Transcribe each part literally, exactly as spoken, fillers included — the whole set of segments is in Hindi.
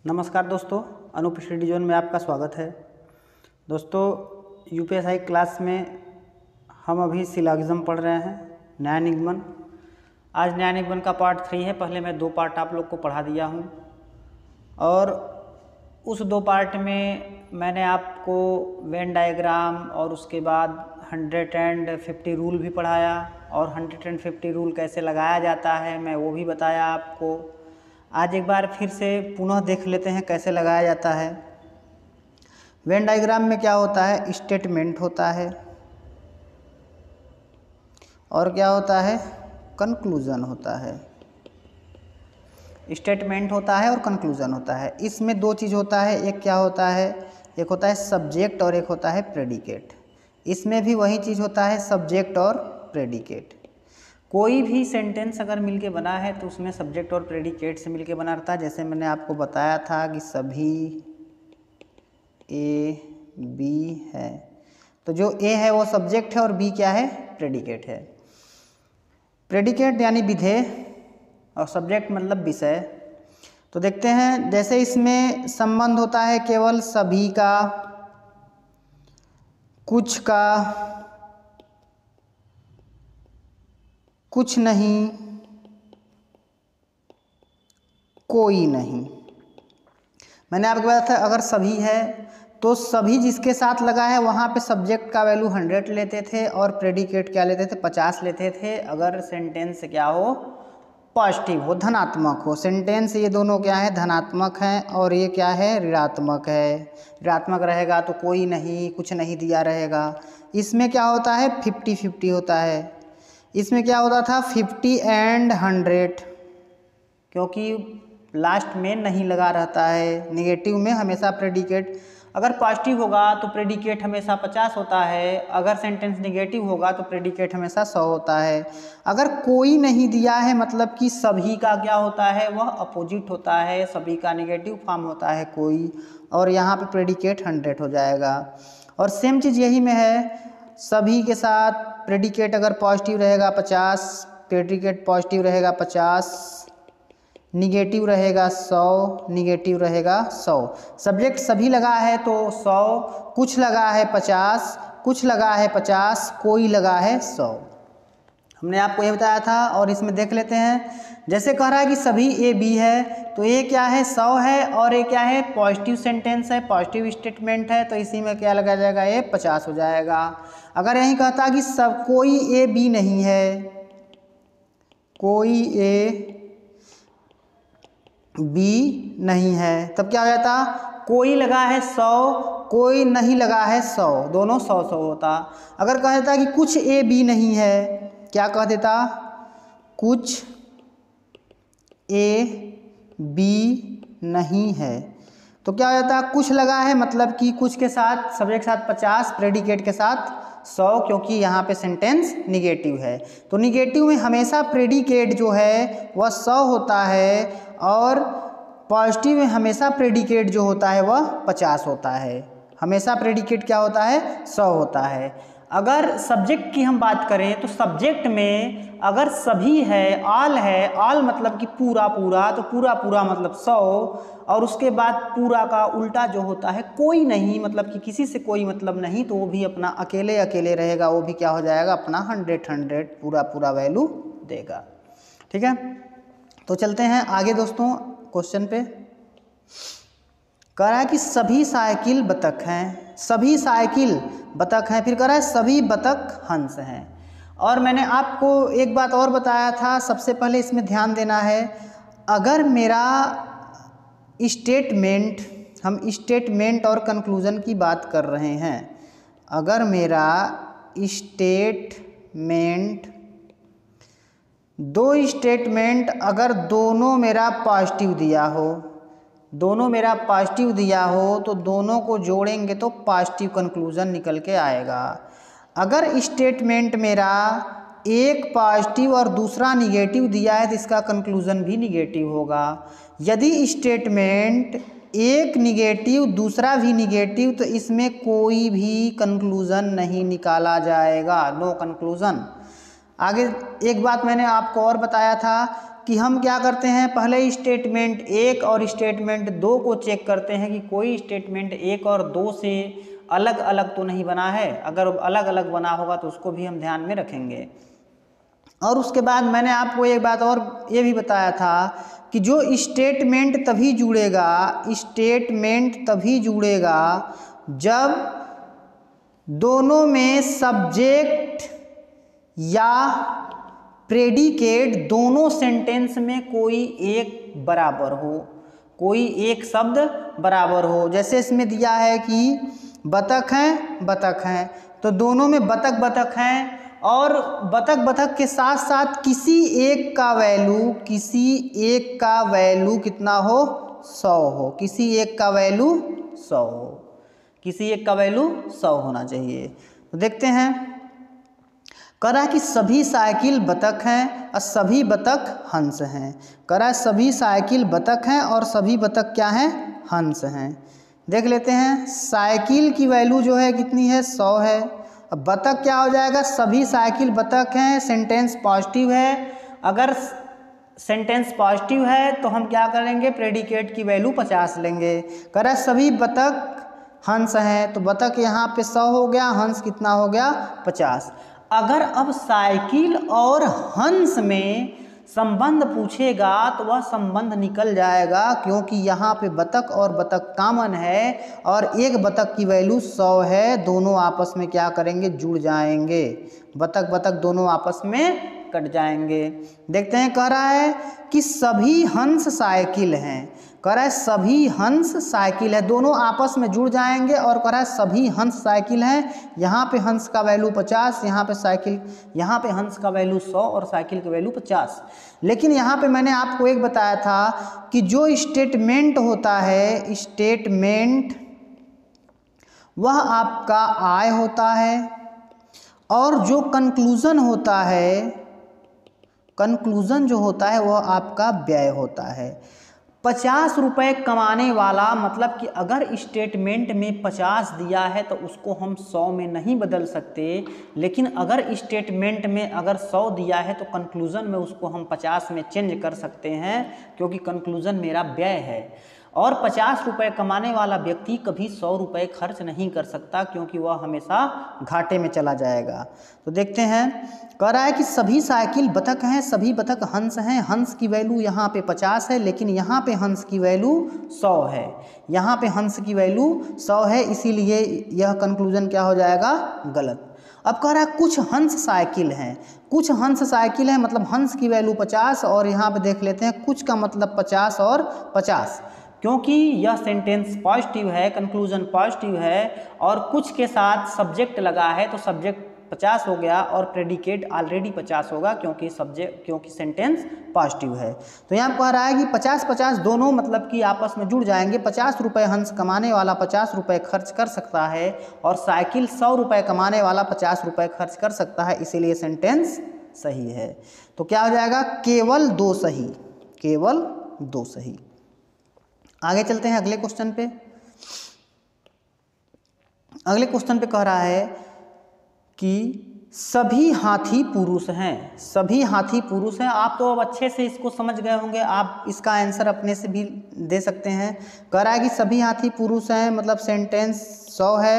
नमस्कार दोस्तों, अनूप स्टडी जोन में आपका स्वागत है। दोस्तों, यूपीएसआई क्लास में हम अभी सिलॉजिज्म पढ़ रहे हैं, न्याय निगमन। आज न्याय निगमन का पार्ट थ्री है। पहले मैं दो पार्ट आप लोग को पढ़ा दिया हूँ और उस दो पार्ट में मैंने आपको वेन डायग्राम और उसके बाद हंड्रेड एंड फिफ्टी रूल भी पढ़ाया और हंड्रेड एंड फिफ्टी रूल कैसे लगाया जाता है मैं वो भी बताया आपको। आज एक बार फिर से पुनः देख लेते हैं कैसे लगाया जाता है। वेन डायग्राम में क्या होता है, स्टेटमेंट होता है और क्या होता है, कंक्लूजन होता है। स्टेटमेंट होता है और कंक्लूजन होता है। इसमें दो चीज़ होता है, एक क्या होता है, एक होता है सब्जेक्ट और एक होता है प्रेडिकेट। इसमें भी वही चीज़ होता है, सब्जेक्ट और प्रेडिकेट। कोई भी सेंटेंस अगर मिलके बना है तो उसमें सब्जेक्ट और प्रेडिकेट से मिलके बना रहता है। जैसे मैंने आपको बताया था कि सभी ए बी है, तो जो ए है वो सब्जेक्ट है और बी क्या है, प्रेडिकेट है। प्रेडिकेट यानी विधेय और सब्जेक्ट मतलब विषय। तो देखते हैं, जैसे इसमें संबंध होता है केवल सभी का, कुछ का, कुछ नहीं, कोई नहीं। मैंने आपको बताया था अगर सभी है तो सभी जिसके साथ लगा है वहाँ पे सब्जेक्ट का वैल्यू हंड्रेड लेते थे और प्रेडिकेट क्या लेते थे, पचास लेते थे। अगर सेंटेंस क्या हो, पॉजिटिव हो, धनात्मक हो। सेंटेंस ये दोनों क्या है, धनात्मक हैं और ये क्या है, ऋणात्मक है। ऋणात्मक रहेगा तो कोई नहीं, कुछ नहीं दिया रहेगा। इसमें क्या होता है, फिफ्टी फिफ्टी होता है। इसमें क्या होता था, फिफ्टी एंड हंड्रेड, क्योंकि लास्ट में नहीं लगा रहता है। नेगेटिव में हमेशा प्रेडिकेट, अगर पॉजिटिव होगा तो प्रेडिकेट हमेशा पचास होता है, अगर सेंटेंस नेगेटिव होगा तो प्रेडिकेट हमेशा सौ होता है। अगर कोई नहीं दिया है मतलब कि सभी का क्या होता है, वह अपोजिट होता है। सभी का नेगेटिव फॉर्म होता है कोई, और यहाँ पे प्रेडिकेट हंड्रेड हो जाएगा। और सेम चीज़ यही में है, सभी के साथ प्रेडिकेट अगर पॉजिटिव रहेगा पचास, प्रेडिकेट पॉजिटिव रहेगा पचास, निगेटिव रहेगा सौ, निगेटिव रहेगा सौ। सब्जेक्ट सभी लगा है तो सौ, कुछ लगा है पचास, कुछ लगा है पचास, कोई लगा है सौ। हमने आपको ये बताया था। और इसमें देख लेते हैं, जैसे कह रहा है कि सभी ए बी है, तो ये क्या है, सौ है और ये क्या है, पॉजिटिव सेंटेंस है, पॉजिटिव स्टेटमेंट है, तो इसी में क्या लगा जाएगा, ये पचास हो जाएगा। अगर यही कहता कि सब कोई ए बी नहीं है, कोई ए बी नहीं है, तब क्या हो जाता, कोई लगा है सौ, कोई नहीं लगा है सौ, दोनों सौ सौ होता। अगर कह देता कि कुछ ए बी नहीं है, क्या कह देता, कुछ ए बी नहीं है, तो क्या हो जाता, कुछ लगा है मतलब कि कुछ के साथ, सब्जेक्ट के साथ पचास, प्रेडिकेट के साथ सौ, क्योंकि यहाँ पे सेंटेंस निगेटिव है। तो निगेटिव में हमेशा प्रेडिकेट जो है वह सौ होता है और पॉजिटिव में हमेशा प्रेडिकेट जो होता है वह पचास होता है। हमेशा प्रेडिकेट क्या होता है, सौ होता है। अगर सब्जेक्ट की हम बात करें तो सब्जेक्ट में अगर सभी है, ऑल है, ऑल मतलब कि पूरा पूरा, तो पूरा पूरा मतलब सौ, और उसके बाद पूरा का उल्टा जो होता है कोई नहीं, मतलब कि किसी से कोई मतलब नहीं, तो वो भी अपना अकेले अकेले रहेगा, वो भी क्या हो जाएगा, अपना हंड्रेड हंड्रेड पूरा पूरा वैल्यू देगा। ठीक है, तो चलते हैं आगे दोस्तों क्वेश्चन पे। कह रहा है कि सभी साइकिल बतख हैं, सभी साइकिल बतख हैं, फिर कह रहा है सभी बतख हंस हैं। और मैंने आपको एक बात और बताया था, सबसे पहले इसमें ध्यान देना है, अगर मेरा स्टेटमेंट, हम स्टेटमेंट और कंक्लूजन की बात कर रहे हैं, अगर मेरा स्टेटमेंट, दो स्टेटमेंट अगर दोनों मेरा पॉजिटिव दिया हो, दोनों मेरा पॉजिटिव दिया हो, तो दोनों को जोड़ेंगे तो पॉजिटिव कंक्लूजन निकल के आएगा। अगर स्टेटमेंट मेरा एक पॉजिटिव और दूसरा निगेटिव दिया है तो इसका कंक्लूजन भी निगेटिव होगा। यदि स्टेटमेंट एक निगेटिव दूसरा भी निगेटिव, तो इसमें कोई भी कंक्लूजन नहीं निकाला जाएगा, नो कंक्लूजन। आगे एक बात मैंने आपको और बताया था कि हम क्या करते हैं, पहले स्टेटमेंट एक और स्टेटमेंट दो को चेक करते हैं कि कोई स्टेटमेंट एक और दो से अलग अलग तो नहीं बना है। अगर अलग अलग बना होगा तो उसको भी हम ध्यान में रखेंगे। और उसके बाद मैंने आपको एक बात और ये भी बताया था कि जो स्टेटमेंट तभी जुड़ेगा, स्टेटमेंट तभी जुड़ेगा जब दोनों में सब्जेक्ट या प्रेडिकेट दोनों सेंटेंस में कोई एक बराबर हो, कोई एक शब्द बराबर हो। जैसे इसमें दिया है कि बतख हैं बतख हैं, तो दोनों में बतख बतख हैं और बतख बतख के साथ साथ किसी एक का वैल्यू किसी एक का वैल्यू कितना हो, सौ हो, किसी एक का वैल्यू सौ हो, किसी एक का वैल्यू सौ होना चाहिए। तो देखते हैं, कह रहा है कि सभी साइकिल बतख हैं और सभी बतख हंस हैं। कह रहा है सभी साइकिल बतख हैं और सभी बतख क्या हैं, हंस हैं। देख लेते हैं, साइकिल की वैल्यू जो है कितनी है, सौ है। अब बतख क्या हो जाएगा, सभी साइकिल बतख हैं, सेंटेंस पॉजिटिव है। अगर सेंटेंस पॉजिटिव है तो हम क्या करेंगे, प्रेडिकेट की वैल्यू पचास लेंगे। कह रहा है सभी बतख हंस हैं, तो बतख यहाँ पे सौ हो गया, हंस कितना हो गया, पचास। अगर अब साइकिल और हंस में संबंध पूछेगा तो वह संबंध निकल जाएगा, क्योंकि यहाँ पे बतख और बतख कॉमन है और एक बतख की वैल्यू सौ है। दोनों आपस में क्या करेंगे, जुड़ जाएंगे, बतख बतख दोनों आपस में कट जाएंगे। देखते हैं, कह रहा है कि सभी हंस साइकिल हैं। कह रहा है सभी हंस साइकिल है, दोनों आपस में जुड़ जाएंगे और कह रहा है सभी हंस साइकिल हैं। यहाँ पे हंस का वैल्यू पचास, यहाँ पे साइकिल, यहाँ पे हंस का वैल्यू सौ और साइकिल का वैल्यू पचास। लेकिन यहाँ पे मैंने आपको एक बताया था कि जो स्टेटमेंट होता है, स्टेटमेंट वह आपका आय होता है और जो कंक्लूजन होता है, कंक्लूजन जो होता है वह आपका व्यय होता है। पचास रुपये कमाने वाला मतलब कि अगर स्टेटमेंट में पचास दिया है तो उसको हम सौ में नहीं बदल सकते, लेकिन अगर स्टेटमेंट में अगर सौ दिया है तो कंक्लूजन में उसको हम पचास में चेंज कर सकते हैं, क्योंकि कंक्लूजन मेरा व्यय है। और पचास रुपये कमाने वाला व्यक्ति कभी सौ रुपये खर्च नहीं कर सकता, क्योंकि वह हमेशा घाटे में चला जाएगा। तो देखते हैं, कह रहा है कि सभी साइकिल बतख हैं, सभी बतख हंस हैं। हंस की वैल्यू यहाँ पे पचास है, लेकिन यहाँ पे हंस की वैल्यू सौ है, यहाँ पे हंस की वैल्यू सौ है, इसीलिए यह कंक्लूजन क्या हो जाएगा, गलत। अब कह रहा है कुछ हंस साइकिल हैं, कुछ हंस साइकिल है मतलब हंस की वैल्यू पचास, और यहाँ पे देख लेते हैं कुछ का मतलब पचास और पचास, क्योंकि यह सेंटेंस पॉजिटिव है, कंक्लूजन पॉजिटिव है और कुछ के साथ सब्जेक्ट लगा है तो सब्जेक्ट पचास हो गया और प्रेडिकेट ऑलरेडी पचास होगा, क्योंकि सब्जेक्ट क्योंकि सेंटेंस पॉजिटिव है। तो यहाँ कह रहा है कि पचास पचास दोनों मतलब कि आपस में जुड़ जाएंगे। पचास रुपये हंस कमाने वाला पचास रुपये खर्च कर सकता है और साइकिल सौ रुपये कमाने वाला पचास रुपये खर्च कर सकता है, इसीलिए सेंटेंस सही है। तो क्या हो जाएगा, केवल दो सही, केवल दो सही। आगे चलते हैं अगले क्वेश्चन पे। अगले क्वेश्चन पे कह रहा है कि सभी हाथी पुरुष हैं, सभी हाथी पुरुष हैं। आप तो अब अच्छे से इसको समझ गए होंगे, आप इसका आंसर अपने से भी दे सकते हैं। कह रहा है कि सभी हाथी पुरुष हैं मतलब सेंटेंस सौ है।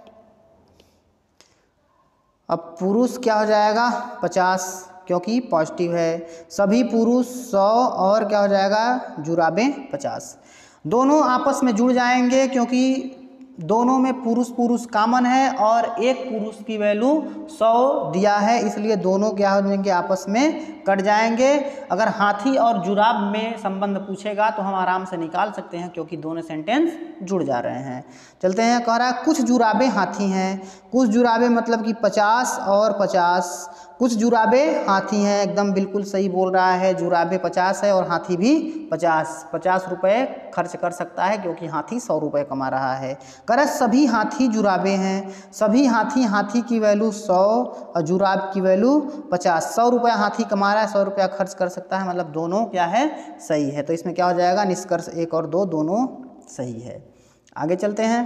अब पुरुष क्या हो जाएगा, पचास, क्योंकि पॉजिटिव है। सभी पुरुष सौ और क्या हो जाएगा, जुराबें पचास। दोनों आपस में जुड़ जाएंगे क्योंकि दोनों में पुरुष पुरुष कॉमन है और एक पुरुष की वैल्यू सौ दिया है, इसलिए दोनों क्या हो जाएंगे, आपस में कट जाएंगे। अगर हाथी और जुराब में संबंध पूछेगा तो हम आराम से निकाल सकते हैं, क्योंकि दोनों सेंटेंस जुड़ जा रहे हैं। चलते हैं, कह रहा है कुछ जुराबें हाथी हैं। कुछ जुराबें मतलब कि पचास और पचास, कुछ जुराबें हाथी हैं, एकदम बिल्कुल सही बोल रहा है। जुराबें पचास है और हाथी भी पचास, पचास रुपये खर्च कर सकता है क्योंकि हाथी सौ रुपये कमा रहा है। कर सभी हाथी जुराबें हैं, सभी हाथी, हाथी की वैल्यू सौ और जुराब की वैल्यू पचास। सौ रुपये हाथी कमा रहा है, सौ रुपया खर्च कर सकता है, मतलब दोनों क्या है, सही है। तो इसमें क्या हो जाएगा, निष्कर्ष एक और दो दोनों सही है। आगे चलते हैं,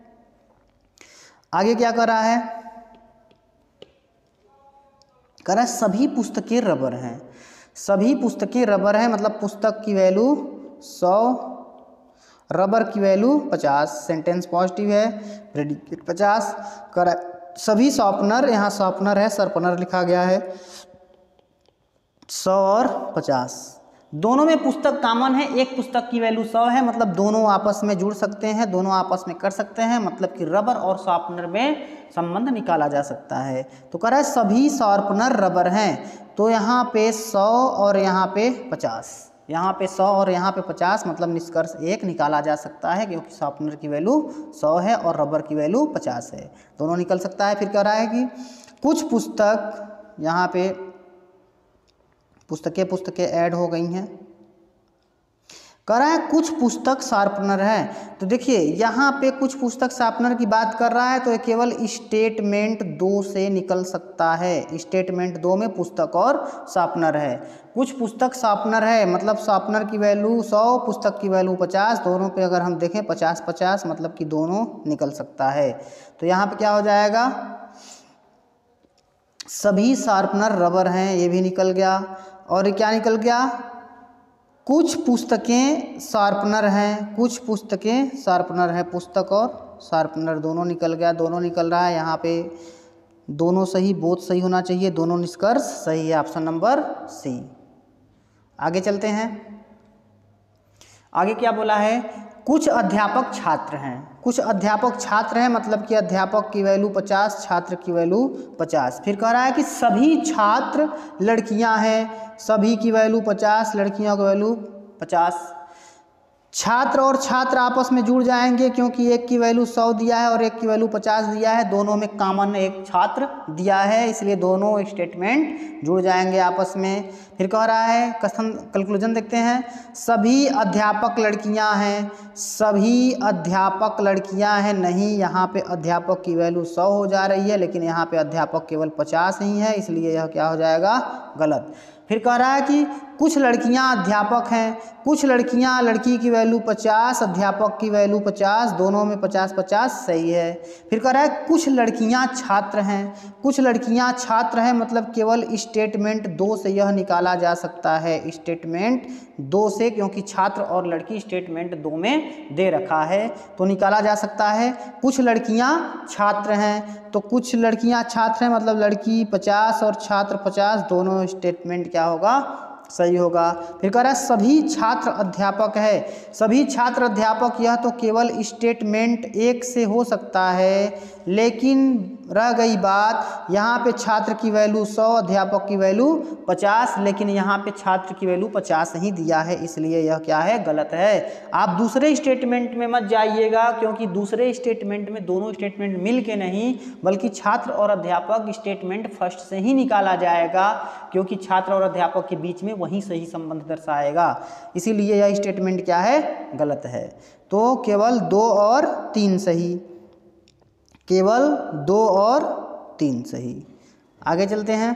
आगे क्या कर रहा है, कह रहा है सभी पुस्तकें रबर हैं। सभी पुस्तकें रबर हैं, मतलब पुस्तक की वैल्यू सौ, रबर की वैल्यू पचास। सेंटेंस पॉजिटिव है, प्रेडिकेट पचास। कर सभी शॉर्पनर, यहाँ शॉर्पनर है, शार्पनर लिखा गया है। सौ और पचास, दोनों में पुस्तक कॉमन है, एक पुस्तक की वैल्यू सौ है, मतलब दोनों आपस में जुड़ सकते हैं, दोनों आपस में कर सकते हैं, मतलब कि रबर और शार्पनर में संबंध निकाला जा सकता है। तो कह रहा है सभी शार्पनर रबर हैं, तो यहाँ पे सौ और यहाँ पे पचास, यहाँ पे सौ और यहाँ पे पचास, मतलब निष्कर्ष एक निकाला जा सकता है, क्योंकि शार्पनर की वैल्यू सौ है और रबर की वैल्यू पचास है, दोनों निकल सकता है। फिर कह रहा है कि कुछ पुस्तक, यहाँ पे पुस्तकें पुस्तकें ऐड हो गई हैं, कह रहा है कुछ पुस्तक शार्पनर है। तो देखिए यहाँ पे कुछ पुस्तक शार्पनर की बात कर रहा है, तो ये केवल स्टेटमेंट दो से निकल सकता है। स्टेटमेंट दो में पुस्तक और शार्पनर है। कुछ पुस्तक शार्पनर है, मतलब शार्पनर की वैल्यू सौ, पुस्तक की वैल्यू पचास, दोनों पे अगर हम देखें पचास पचास, मतलब कि दोनों निकल सकता है। तो यहाँ पे क्या हो जाएगा, सभी शार्पनर रबर हैं, ये भी निकल गया। और क्या निकल गया, कुछ पुस्तकें शार्पनर हैं, कुछ पुस्तकें शार्पनर हैं, पुस्तक और शार्पनर दोनों निकल गया, दोनों निकल रहा है। यहाँ पे दोनों सही, बोथ सही होना चाहिए, दोनों निष्कर्ष सही है, ऑप्शन नंबर सी। आगे चलते हैं, आगे क्या बोला है, कुछ अध्यापक छात्र हैं। कुछ अध्यापक छात्र हैं, मतलब कि अध्यापक की वैल्यू पचास, छात्र की वैल्यू पचास। फिर कह रहा है कि सभी छात्र लड़कियां हैं, सभी की वैल्यू पचास, लड़कियों की वैल्यू पचास। छात्र और छात्र आपस में जुड़ जाएंगे, क्योंकि एक की वैल्यू सौ दिया है और एक की वैल्यू पचास दिया है, दोनों में कॉमन एक छात्र दिया है, इसलिए दोनों स्टेटमेंट जुड़ जाएंगे आपस में। फिर कह रहा है, कथन कंक्लूजन देखते हैं, सभी अध्यापक लड़कियां हैं, सभी अध्यापक लड़कियां हैं, नहीं, यहाँ पे अध्यापक की वैल्यू सौ हो जा रही है, लेकिन यहाँ पे अध्यापक केवल पचास ही है, इसलिए यह क्या हो जाएगा, गलत। फिर कह रहा है कि कुछ लड़कियां अध्यापक हैं, कुछ लड़कियां, लड़की की वैल्यू पचास, अध्यापक की वैल्यू पचास, दोनों में पचास पचास सही है। फिर कह रहा है कुछ लड़कियां छात्र हैं, कुछ लड़कियां छात्र हैं, मतलब केवल स्टेटमेंट दो से यह निकाला जा सकता है, स्टेटमेंट दो से, क्योंकि छात्र और लड़की स्टेटमेंट दो में दे रखा है, तो निकाला जा सकता है। कुछ लड़कियां छात्र हैं, तो कुछ लड़कियां छात्र हैं, मतलब लड़की पचास और छात्र पचास, दोनों स्टेटमेंट क्या होगा, सही होगा। फिर कह रहा है सभी छात्र अध्यापक है, सभी छात्र अध्यापक, यह तो केवल स्टेटमेंट एक से हो सकता है, लेकिन रह गई बात, यहाँ पे छात्र की वैल्यू सौ, अध्यापक की वैल्यू पचास, लेकिन यहाँ पे छात्र की वैल्यू पचास ही दिया है, इसलिए यह क्या है, गलत है। आप दूसरे स्टेटमेंट में मत जाइएगा, क्योंकि दूसरे स्टेटमेंट में दोनों स्टेटमेंट मिल के नहीं, बल्कि छात्र और अध्यापक स्टेटमेंट फर्स्ट से ही निकाला जाएगा, क्योंकि छात्र और अध्यापक के बीच में वही सही संबंध दर्शाएगा, इसीलिए यह स्टेटमेंट क्या है, गलत है। तो केवल दो और तीन सही, केवल दो और तीन सही। आगे चलते हैं,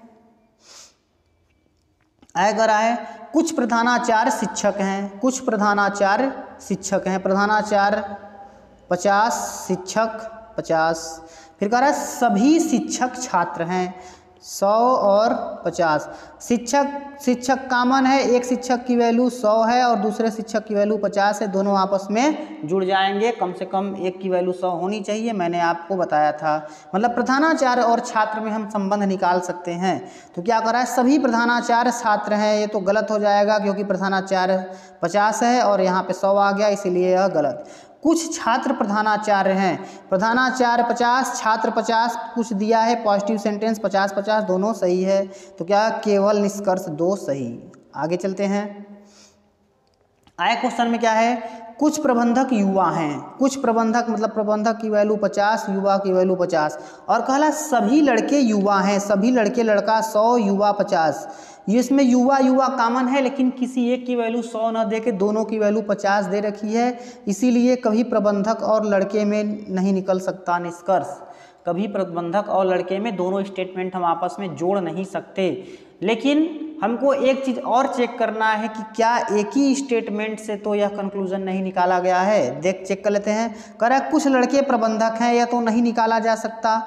आगे आए, कुछ प्रधानाचार्य शिक्षक हैं, कुछ प्रधानाचार्य शिक्षक हैं, प्रधानाचार्य पचास, शिक्षक पचास। फिर कह रहा है सभी शिक्षक छात्र हैं, सौ और पचास। शिक्षक शिक्षक कॉमन है, एक शिक्षक की वैल्यू सौ है और दूसरे शिक्षक की वैल्यू पचास है, दोनों आपस में जुड़ जाएंगे, कम से कम एक की वैल्यू सौ होनी चाहिए, मैंने आपको बताया था। मतलब प्रधानाचार्य और छात्र में हम संबंध निकाल सकते हैं। तो क्या कर रहा है, सभी प्रधानाचार्य छात्र हैं, ये तो गलत हो जाएगा, क्योंकि प्रधानाचार्य पचास है और यहाँ पे सौ आ गया, इसीलिए यह गलत। कुछ छात्र प्रधानाचार्य हैं, प्रधानाचार्य पचास, छात्र पचास, कुछ दिया है, पॉजिटिव सेंटेंस पचास पचास, दोनों सही है, तो क्या केवल निष्कर्ष दो सही। आगे चलते हैं, आए क्वेश्चन में क्या है, कुछ प्रबंधक युवा हैं, कुछ प्रबंधक मतलब प्रबंधक की वैल्यू पचास, युवा की वैल्यू पचास, और कहला सभी लड़के युवा हैं, सभी लड़के लड़का सौ, युवा पचास। इसमें युवा युवा कॉमन है, लेकिन किसी एक की वैल्यू सौ न दे के दोनों की वैल्यू पचास दे रखी है, इसीलिए कभी प्रबंधक और लड़के में नहीं निकल सकता निष्कर्ष। कभी प्रबंधक और लड़के में दोनों स्टेटमेंट हम आपस में जोड़ नहीं सकते, लेकिन हमको एक चीज़ और चेक करना है कि क्या एक ही स्टेटमेंट से तो यह कंक्लूजन नहीं निकाला गया है। देख चेक कर लेते हैं। कह रहा है कुछ लड़के प्रबंधक हैं, यह तो नहीं निकाला जा सकता।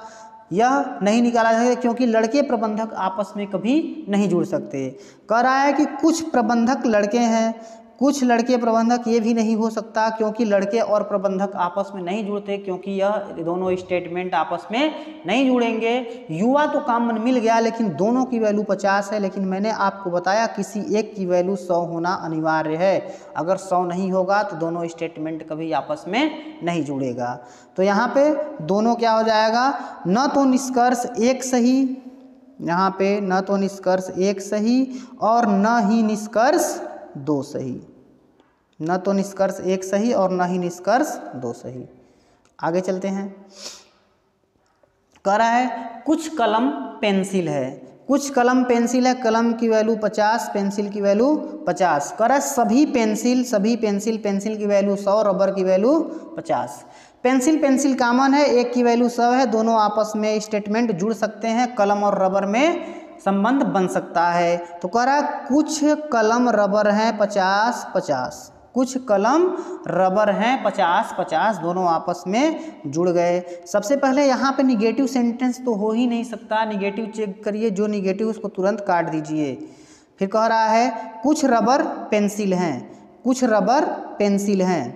यह नहीं निकाला जा सकता क्योंकि लड़के प्रबंधक आपस में कभी नहीं जुड़ सकते। कह रहा है कि कुछ प्रबंधक लड़के हैं, कुछ लड़के प्रबंधक, ये भी नहीं हो सकता क्योंकि लड़के और प्रबंधक आपस में नहीं जुड़ते, क्योंकि यह दोनों स्टेटमेंट आपस में नहीं जुड़ेंगे। युवा तो कॉमन मिल गया लेकिन दोनों की वैल्यू पचास है, लेकिन मैंने आपको बताया किसी एक की वैल्यू सौ होना अनिवार्य है। अगर सौ नहीं होगा तो दोनों स्टेटमेंट कभी आपस में नहीं जुड़ेगा। तो यहाँ पे दोनों क्या हो जाएगा, न तो निष्कर्ष एक सही, यहाँ पे न तो निष्कर्ष एक सही और न ही निष्कर्ष दो सही, न तो निष्कर्ष एक सही और न ही निष्कर्ष दो सही। आगे चलते हैं। कह रहा है कुछ कलम पेंसिल है, कुछ कलम पेंसिल है, कलम की वैल्यू पचास, पेंसिल की वैल्यू पचास। कह रहा है सभी पेंसिल, सभी पेंसिल, पेंसिल की वैल्यू सौ, रबर की वैल्यू पचास। पेंसिल पेंसिल कॉमन है, एक की वैल्यू सौ है, दोनों आपस में स्टेटमेंट जुड़ सकते हैं, कलम और रबर में संबंध बन सकता है। तो कह रहा है कुछ कलम रबर हैं पचास पचास, कुछ कलम रबर हैं पचास पचास, दोनों आपस में जुड़ गए। सबसे पहले यहाँ पे निगेटिव सेंटेंस तो हो ही नहीं सकता, निगेटिव चेक करिए, जो निगेटिव उसको तुरंत काट दीजिए। फिर कह रहा है कुछ रबर पेंसिल हैं, कुछ रबर पेंसिल हैं,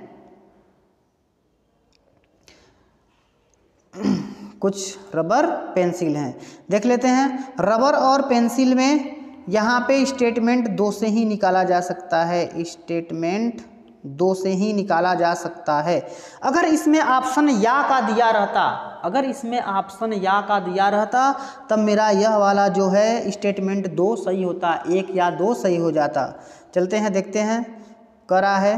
कुछ रबर पेंसिल हैं। देख लेते हैं, रबर और पेंसिल में यहाँ पे स्टेटमेंट दो से ही निकाला जा सकता है, स्टेटमेंट दो से ही निकाला जा सकता है। अगर इसमें ऑप्शन या का दिया रहता, अगर इसमें ऑप्शन या का दिया रहता तब मेरा यह वाला जो है स्टेटमेंट दो सही होता, एक या दो सही हो जाता। चलते हैं देखते हैं। करा है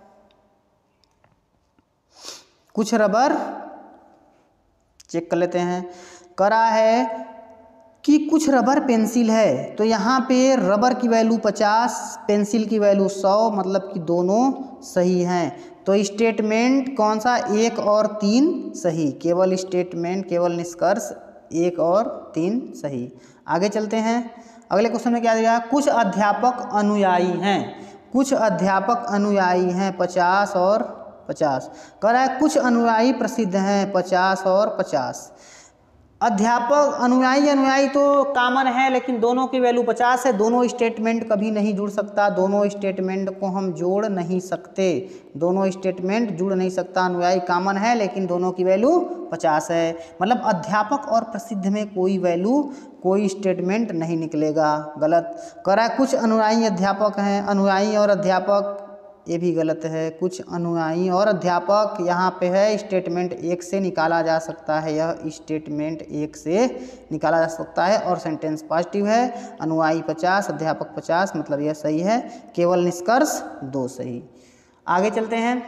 कुछ रबर, चेक कर लेते हैं। करा है कि कुछ रबर पेंसिल है, तो यहाँ पे रबर की वैल्यू पचास, पेंसिल की वैल्यू सौ, मतलब कि दोनों सही हैं। तो स्टेटमेंट कौन सा, एक और तीन सही, केवल स्टेटमेंट, केवल निष्कर्ष एक और तीन सही। आगे चलते हैं। अगले क्वेश्चन में क्या दिया, कुछ अध्यापक अनुयायी हैं, कुछ अध्यापक अनुयायी हैं पचास और पचास। कह रहा है कुछ अनुयायी प्रसिद्ध हैं पचास और पचास। अध्यापक अनुयायी, अनुयायी तो कॉमन है लेकिन दोनों की वैल्यू पचास है, दोनों स्टेटमेंट कभी नहीं जुड़ सकता, दोनों स्टेटमेंट को हम जोड़ नहीं सकते, दोनों स्टेटमेंट जुड़ नहीं सकता। अनुयायी कॉमन है लेकिन दोनों की वैल्यू पचास है, मतलब अध्यापक और प्रसिद्ध में कोई वैल्यू, कोई स्टेटमेंट नहीं निकलेगा, गलत। कह रहा है कुछ अनुयायी अध्यापक हैं, अनुयायी और अध्यापक, ये भी गलत है। कुछ अनुयायी और अध्यापक यहाँ पे है, स्टेटमेंट एक से निकाला जा सकता है, यह स्टेटमेंट एक से निकाला जा सकता है और सेंटेंस पॉजिटिव है। अनुयायी पचास, अध्यापक पचास, मतलब यह सही है, केवल निष्कर्ष दो सही। आगे चलते हैं।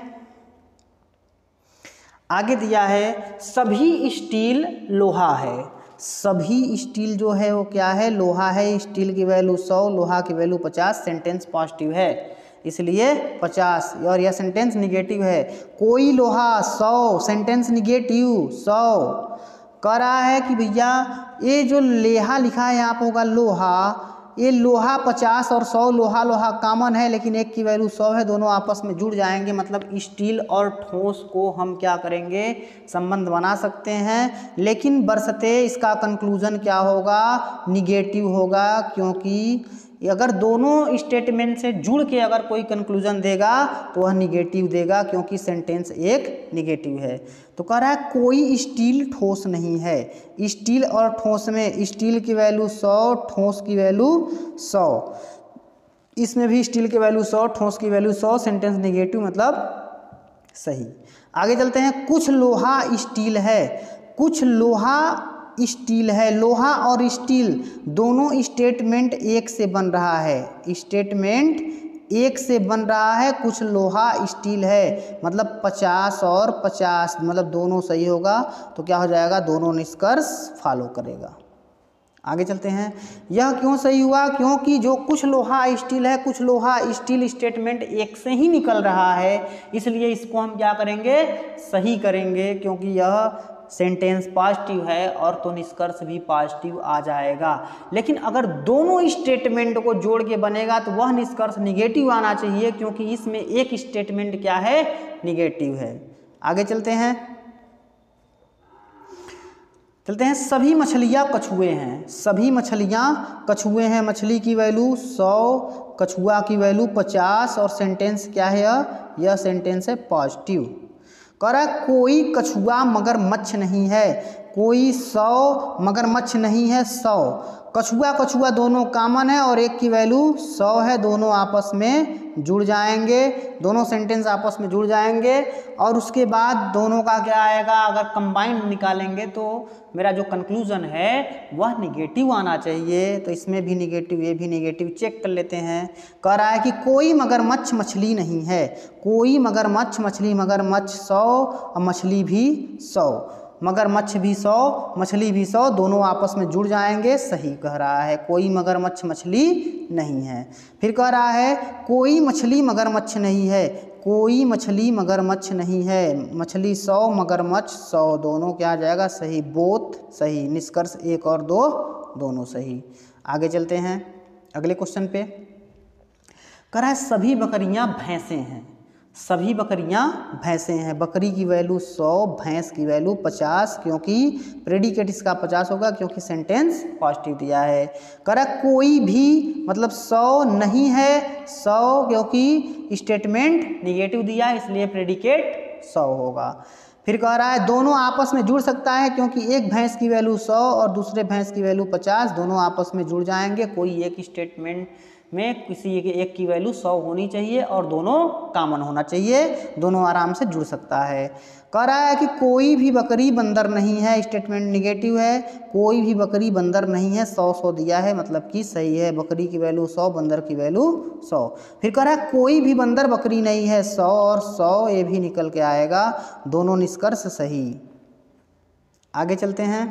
आगे दिया है सभी स्टील लोहा है, सभी स्टील जो है वो क्या है, लोहा है, स्टील की वैल्यू सौ, लोहा की वैल्यू पचास, सेंटेंस पॉजिटिव है इसलिए पचास, और यह सेंटेंस निगेटिव है। कोई लोहा सौ, सेंटेंस निगेटिव सौ। कह रहा है कि भैया ये जो लेहा लिखा है यहाँ पर होगा लोहा, ये लोहा पचास और सौ, लोहा लोहा कॉमन है लेकिन एक की वैल्यू सौ है, दोनों आपस में जुड़ जाएंगे, मतलब स्टील और ठोस को हम क्या करेंगे, संबंध बना सकते हैं। लेकिन बरसते इसका कंक्लूजन क्या होगा, निगेटिव होगा, क्योंकि अगर दोनों स्टेटमेंट से जुड़ के अगर कोई कंक्लूजन देगा तो वह निगेटिव देगा, क्योंकि सेंटेंस एक निगेटिव है। तो कह रहा है कोई स्टील ठोस नहीं है, स्टील और ठोस में स्टील की वैल्यू सौ, ठोस की वैल्यू सौ, इसमें भी स्टील की वैल्यू सौ, ठोस की वैल्यू सौ, सेंटेंस निगेटिव मतलब सही। आगे चलते हैं। कुछ लोहा स्टील है, कुछ लोहा स्टील है, लोहा और स्टील दोनों स्टेटमेंट एक से बन रहा है, स्टेटमेंट एक से बन रहा है। कुछ लोहा स्टील है मतलब पचास और पचास, मतलब दोनों सही होगा, तो क्या हो जाएगा, दोनों निष्कर्ष फॉलो करेगा। आगे चलते हैं। यह क्यों सही हुआ, क्योंकि जो कुछ लोहा स्टील है, कुछ लोहा स्टील स्टेटमेंट एक से ही निकल रहा है, इसलिए इसको हम क्या करेंगे, सही करेंगे, क्योंकि यह सेंटेंस पॉजिटिव है और तो निष्कर्ष भी पॉजिटिव आ जाएगा। लेकिन अगर दोनों स्टेटमेंट को जोड़ के बनेगा तो वह निष्कर्ष निगेटिव आना चाहिए, क्योंकि इसमें एक स्टेटमेंट क्या है, निगेटिव है। आगे चलते हैं। चलते हैं, सभी मछलियाँ कछुए हैं, सभी मछलियाँ कछुए हैं, मछली की वैल्यू सौ, कछुआ की वैल्यू पचास और सेंटेंस क्या है यह यह सेंटेंस है पॉजिटिव। कह रहा है कोई कछुआ मगरमच्छ नहीं है, कोई सौ मगरमच्छ नहीं है सौ, कछुआ कछुआ दोनों कॉमन है और एक की वैल्यू सौ है, दोनों आपस में जुड़ जाएंगे, दोनों सेंटेंस आपस में जुड़ जाएंगे और उसके बाद दोनों का क्या आएगा, अगर कंबाइंड निकालेंगे तो मेरा जो कंक्लूजन है वह निगेटिव आना चाहिए। तो इसमें भी निगेटिव, ये भी निगेटिव, चेक कर लेते हैं। कह रहा है कि कोई मगरमच्छ मछली नहीं है, कोई मगरमच्छ मछली, मगरमच्छ सौ और मछली भी सौ, मगरमच्छ भी सौ मछली भी सौ, दोनों आपस में जुड़ जाएंगे, सही कह रहा है, कोई मगरमच्छ मछली नहीं है। फिर कह रहा है कोई मछली मगरमच्छ नहीं है, कोई मछली मगरमच्छ नहीं है, मछली सौ मगरमच्छ सौ, दोनों क्या आ जाएगा, सही, बोथ सही, निष्कर्ष एक और दो दोनों सही। आगे चलते हैं अगले क्वेश्चन पे। कह रहा है सभी बकरियां भैंसे हैं, सभी बकरियां भैंसे हैं, बकरी की वैल्यू सौ, भैंस की वैल्यू पचास, क्योंकि प्रेडिकेट इसका पचास होगा क्योंकि सेंटेंस पॉजिटिव दिया है। कह रहा है कोई भी मतलब सौ नहीं है, सौ क्योंकि स्टेटमेंट निगेटिव दिया है इसलिए प्रेडिकेट सौ होगा। फिर कह रहा है दोनों आपस में जुड़ सकता है क्योंकि एक भैंस की वैल्यू सौ और दूसरे भैंस की वैल्यू पचास, दोनों आपस में जुड़ जाएंगे, कोई एक स्टेटमेंट में किसी एक की वैल्यू सौ होनी चाहिए और दोनों कॉमन होना चाहिए, दोनों आराम से जुड़ सकता है। कह रहा है कि कोई भी बकरी बंदर नहीं है, स्टेटमेंट निगेटिव है, कोई भी बकरी बंदर नहीं है, सौ सौ दिया है मतलब कि सही है, बकरी की वैल्यू सौ, बंदर की वैल्यू सौ। फिर कह रहा है कोई भी बंदर बकरी नहीं है, सौ और सौ ये भी निकल के आएगा, दोनों निष्कर्ष सही। आगे चलते हैं।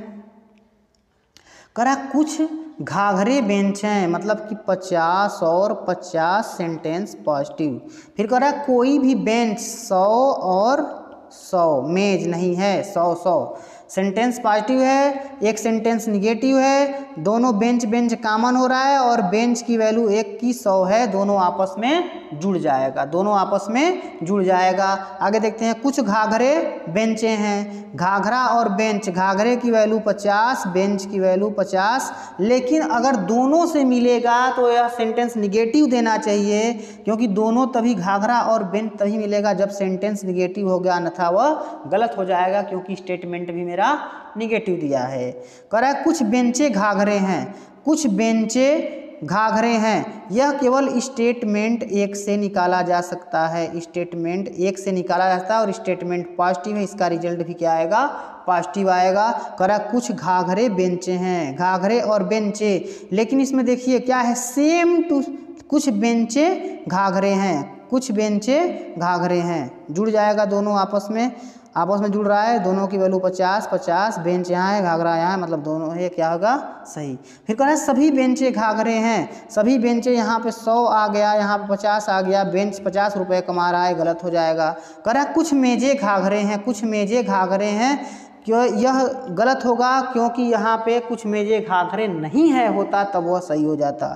कह रहा है कुछ घाघरे बेंच हैं, मतलब कि पचास और पचास, सेंटेंस पॉजिटिव। फिर कह रहा है कोई भी बेंच सौ और सौ, मेज नहीं है, सौ सौ, सेंटेंस पॉजिटिव है, एक सेंटेंस निगेटिव है, दोनों बेंच बेंच कॉमन हो रहा है और बेंच की वैल्यू एक की सौ है, दोनों आपस में जुड़ जाएगा, दोनों आपस में जुड़ जाएगा। आगे देखते हैं, कुछ घाघरे बेंचे हैं, घाघरा और बेंच, घाघरे की वैल्यू पचास, बेंच की वैल्यू पचास, लेकिन अगर दोनों से मिलेगा तो यह सेंटेंस निगेटिव देना चाहिए क्योंकि दोनों तभी, घाघरा और बेंच तभी मिलेगा जब सेंटेंस निगेटिव हो गया, अन्यथा वह गलत हो जाएगा क्योंकि स्टेटमेंट भी मेरा निगेटिव दिया है। कह रहा है कुछ बेंचे घाघरे हैं, कुछ बेंचे घाघरे हैं, यह केवल स्टेटमेंट एक से निकाला जा सकता है, स्टेटमेंट एक से निकाला जाता है और स्टेटमेंट पॉजिटिव है, इसका रिजल्ट भी क्या आएगा, पॉजिटिव आएगा। कह रहा है कुछ घाघरे बेंचे हैं, घाघरे और बेंचे, लेकिन इसमें देखिए क्या है, सेम टू, कुछ बेंचे घाघरे हैं, कुछ बेंचे घाघरे हैं, जुड़ जाएगा, दोनों आपस में आपस में जुड़ रहा है, दोनों की वैल्यू पचास पचास, बेंच यहाँ है घाघरा यहाँ है, मतलब दोनों है, क्या होगा, सही। फिर कह रहा है सभी बेंचे घाघरे हैं, सभी बेंचे, यहाँ पे सौ आ गया, यहाँ पे पचास आ गया, बेंच पचास रुपए कमा रहा है, गलत हो जाएगा। कह रहा है कुछ मेजे घाघरे हैं, कुछ मेजे घाघरे हैं, क्यों यह गलत होगा क्योंकि यहाँ पे कुछ मेजे घाघरे नहीं है होता तब वह सही हो जाता,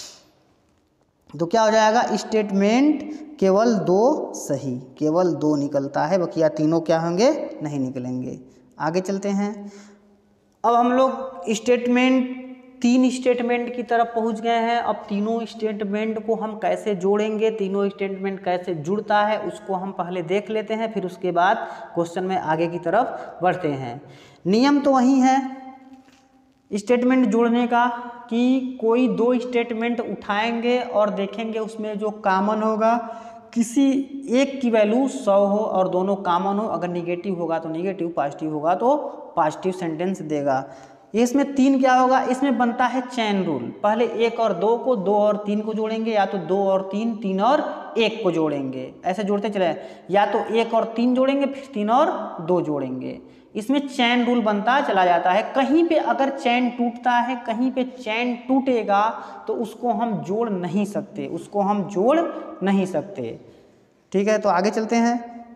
तो क्या हो जाएगा, स्टेटमेंट केवल दो सही, केवल दो निकलता है, बकिया तीनों क्या होंगे, नहीं निकलेंगे। आगे चलते हैं। अब हम लोग स्टेटमेंट, तीन स्टेटमेंट की तरफ पहुंच गए हैं। अब तीनों स्टेटमेंट को हम कैसे जोड़ेंगे, तीनों स्टेटमेंट कैसे जुड़ता है उसको हम पहले देख लेते हैं, फिर उसके बाद क्वेश्चन में आगे की तरफ बढ़ते हैं। नियम तो वही है स्टेटमेंट जोड़ने का कि कोई दो स्टेटमेंट उठाएंगे और देखेंगे उसमें जो कॉमन होगा, किसी एक की वैल्यू सौ हो और दोनों कॉमन हो, अगर निगेटिव होगा तो निगेटिव, पॉजिटिव होगा तो पॉजिटिव सेंटेंस देगा। इसमें तीन क्या होगा, इसमें बनता है चेन रूल, पहले एक और दो को, दो और तीन को जोड़ेंगे, या तो दो और तीन, तीन और एक को जोड़ेंगे, ऐसे जोड़ते चले, या तो एक और तीन जोड़ेंगे फिर तीन और दो जोड़ेंगे, इसमें चैन रूल बनता चला जाता है। कहीं पे अगर चैन टूटता है, कहीं पे चैन टूटेगा तो उसको हम जोड़ नहीं सकते, उसको हम जोड़ नहीं सकते, ठीक है। तो आगे चलते हैं।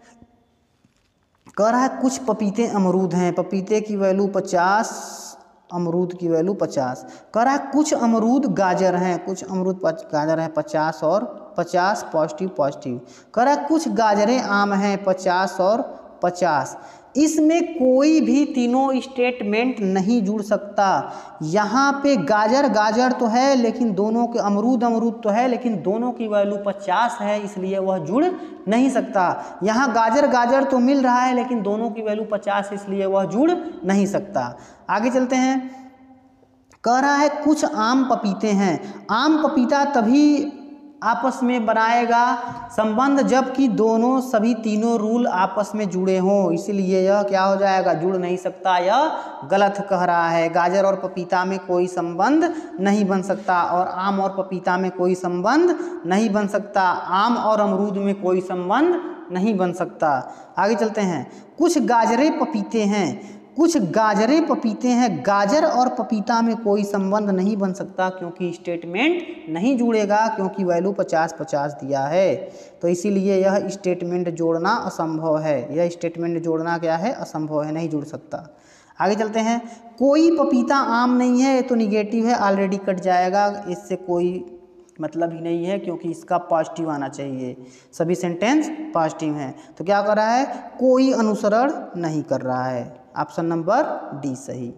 कह रहा है कुछ पपीते अमरूद हैं, पपीते की वैल्यू पचास, अमरूद की वैल्यू पचास। कह रहा है कुछ अमरूद गाजर हैं, कुछ अमरूद गाजर हैं, पचास और पचास, पॉजिटिव पॉजिटिव। कह रहा है कुछ गाजरें आम हैं, पचास और पचास। इसमें कोई भी तीनों स्टेटमेंट नहीं जुड़ सकता। यहाँ पे गाजर गाजर तो है लेकिन दोनों के, अमरूद अमरूद तो है लेकिन दोनों की वैल्यू पचास है, इसलिए वह जुड़ नहीं सकता। यहाँ गाजर गाजर तो मिल रहा है लेकिन दोनों की वैल्यू पचास है, इसलिए वह जुड़ नहीं सकता। आगे चलते हैं। कह रहा है कुछ आम पपीते हैं। आम पपीता तभी आपस में बनाएगा संबंध जबकि दोनों सभी तीनों रूल आपस में जुड़े हों, इसीलिए यह क्या हो जाएगा, जुड़ नहीं सकता। यह गलत कह रहा है। गाजर और पपीता में कोई संबंध नहीं बन सकता और आम और पपीता में कोई संबंध नहीं बन सकता। आम और अमरूद में कोई संबंध नहीं बन सकता। आगे चलते हैं। कुछ गाजरे पपीते हैं। कुछ गाजरे पपीते हैं। गाजर और पपीता में कोई संबंध नहीं बन सकता क्योंकि स्टेटमेंट नहीं जुड़ेगा, क्योंकि वैल्यू पचास पचास दिया है, तो इसीलिए यह स्टेटमेंट जोड़ना असंभव है। यह स्टेटमेंट जोड़ना क्या है, असंभव है, नहीं जुड़ सकता। आगे चलते हैं। कोई पपीता आम नहीं है, ये तो निगेटिव है, ऑलरेडी कट जाएगा, इससे कोई मतलब ही नहीं है क्योंकि इसका पॉजिटिव आना चाहिए। सभी सेंटेंस पॉजिटिव हैं, तो क्या कर रहा है, कोई अनुसरण नहीं कर रहा है। ऑप्शन नंबर डी सही।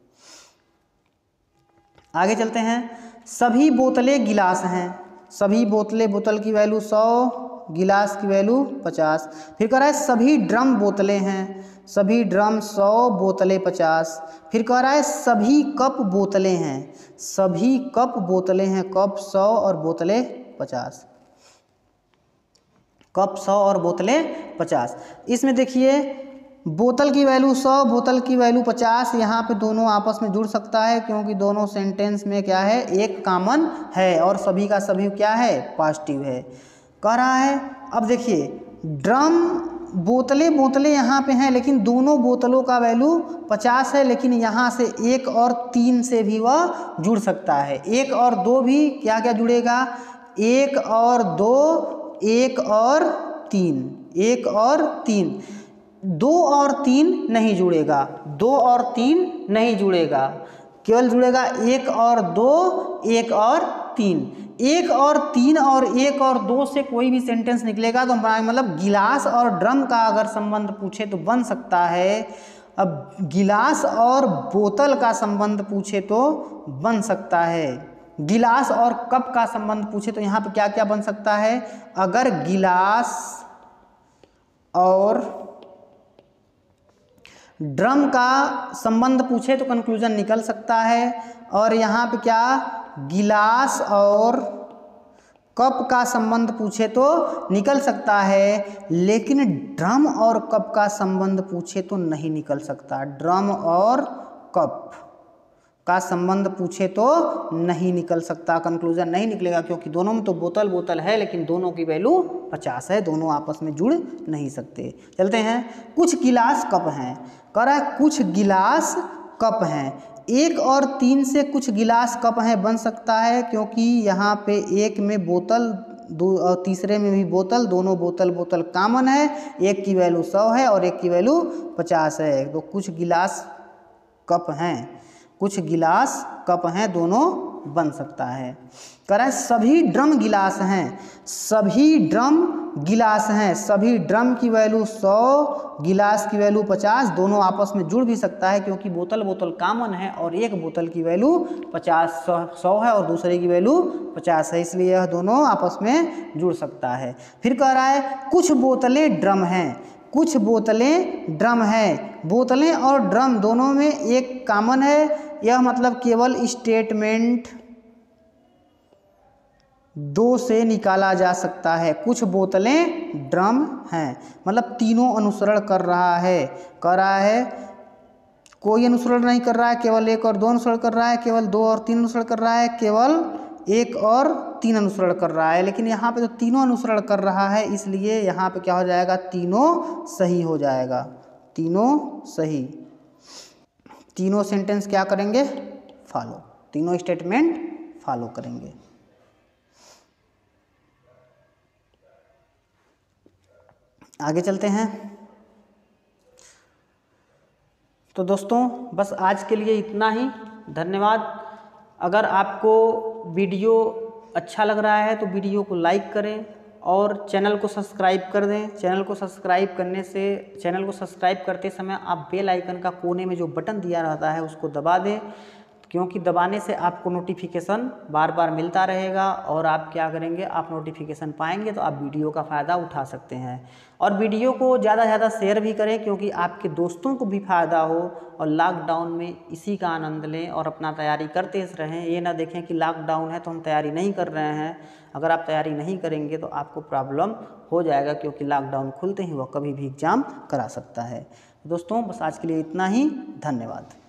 आगे चलते हैं। सभी बोतलें गिलास हैं। सभी बोतलें, बोतल की वैल्यू सौ, गिलास की वैल्यू पचास। फिर कह रहा है सभी ड्रम बोतलें हैं। सभी ड्रम सौ, बोतलें पचास। फिर कह रहा है सभी कप बोतलें हैं। सभी कप बोतलें हैं। कप सौ और बोतलें पचास। कप सौ और बोतलें पचास। इसमें देखिए बोतल की वैल्यू सौ, बोतल की वैल्यू पचास, यहाँ पे दोनों आपस में जुड़ सकता है क्योंकि दोनों सेंटेंस में क्या है, एक कॉमन है और सभी का सभी क्या है, पॉजिटिव है। कह रहा है अब देखिए ड्रम, बोतलें बोतलें यहाँ पे हैं लेकिन दोनों बोतलों का वैल्यू पचास है, लेकिन यहाँ से एक और तीन से भी वह जुड़ सकता है। एक और दो भी क्या क्या जुड़ेगा, एक और दो, एक और तीन, एक और तीन। दो और तीन नहीं जुड़ेगा, दो और तीन नहीं जुड़ेगा, केवल जुड़ेगा एक और दो, एक और तीन। एक और तीन और एक और दो से कोई भी सेंटेंस निकलेगा तो मतलब गिलास और ड्रम का अगर संबंध पूछे तो बन सकता है। अब गिलास और बोतल का संबंध पूछे तो बन सकता है। गिलास और कप का संबंध पूछे तो यहाँ पे क्या क्या बन सकता है, अगर गिलास और ड्रम का संबंध पूछे तो कंक्लूजन निकल सकता है, और यहाँ पे क्या गिलास और कप का संबंध पूछे तो निकल सकता है, लेकिन ड्रम और कप का संबंध पूछे तो नहीं निकल सकता। ड्रम और कप का संबंध पूछे तो नहीं निकल सकता, कंक्लूजन नहीं निकलेगा क्योंकि दोनों में तो बोतल बोतल है लेकिन दोनों की वैल्यू पचास है, दोनों आपस में जुड़ नहीं सकते। चलते हैं। कुछ गिलास कप हैं। कह रहा है कुछ गिलास कप हैं। एक और तीन से कुछ गिलास कप हैं बन सकता है क्योंकि यहाँ पे एक में बोतल, दो और तीसरे में भी बोतल, दोनों बोतल बोतल कॉमन है। एक की वैल्यू सौ है और एक की वैल्यू पचास है, तो कुछ गिलास कप हैं, कुछ गिलास कप हैं, दोनों बन सकता है। कह रहा है सभी ड्रम गिलास हैं। सभी ड्रम गिलास हैं। सभी ड्रम की वैल्यू सौ, गिलास की वैल्यू पचास, दोनों आपस में जुड़ भी सकता है क्योंकि बोतल बोतल कॉमन है और एक बोतल की वैल्यू पचास सौ है और दूसरे की वैल्यू पचास है, इसलिए यह दोनों आपस में जुड़ सकता है। फिर कह रहा है कुछ बोतलें ड्रम हैं। कुछ बोतलें ड्रम हैं। बोतलें और ड्रम दोनों में एक कॉमन है, यह मतलब केवल स्टेटमेंट दो से निकाला जा सकता है। कुछ बोतलें ड्रम हैं, मतलब तीनों अनुसरण कर रहा है। कह रहा है कोई अनुसरण नहीं कर रहा है, केवल एक और दो अनुसरण कर रहा है, केवल दो और तीन अनुसरण कर रहा है, केवल एक और तीन अनुसरण कर रहा है, लेकिन यहाँ पे तो तीनों अनुसरण कर रहा है, इसलिए यहाँ पे क्या हो जाएगा, तीनों सही हो जाएगा। तीनों सही। तीनों सेंटेंस क्या करेंगे, फॉलो, तीनों स्टेटमेंट फॉलो करेंगे। आगे चलते हैं। तो दोस्तों बस आज के लिए इतना ही, धन्यवाद। अगर आपको वीडियो अच्छा लग रहा है तो वीडियो को लाइक करें और चैनल को सब्सक्राइब कर दें। चैनल को सब्सक्राइब करने से चैनल को सब्सक्राइब करते समय आप बेल आइकन का कोने में जो बटन दिया रहता है उसको दबा दें, क्योंकि दबाने से आपको नोटिफिकेशन बार बार मिलता रहेगा और आप क्या करेंगे, आप नोटिफिकेशन पाएंगे तो आप वीडियो का फ़ायदा उठा सकते हैं। और वीडियो को ज़्यादा से ज़्यादा शेयर भी करें, क्योंकि आपके दोस्तों को भी फ़ायदा हो और लॉकडाउन में इसी का आनंद लें और अपना तैयारी करते रहें। ये ना देखें कि लॉकडाउन है तो हम तैयारी नहीं कर रहे हैं। अगर आप तैयारी नहीं करेंगे तो आपको प्रॉब्लम हो जाएगा, क्योंकि लॉकडाउन खुलते ही वह कभी भी एग्ज़ाम करा सकता है। दोस्तों बस आज के लिए इतना ही। धन्यवाद।